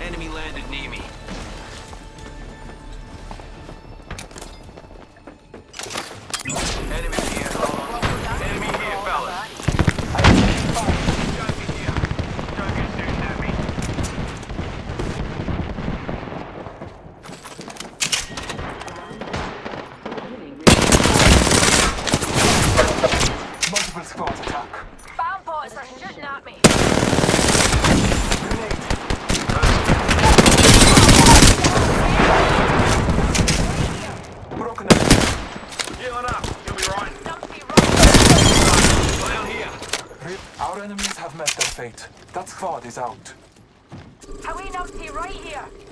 Enemy landed near me. Enemy here. Enemy here, fellas. Joker here. Joker's shooting at me. Multiple squads attack. Bomb boys are shooting at me. Grenade. Broken up. Healing up. You'll be right. Dumpty right. Down here. Rip, our enemies have met their fate. That squad is out. How we Dumpty right here.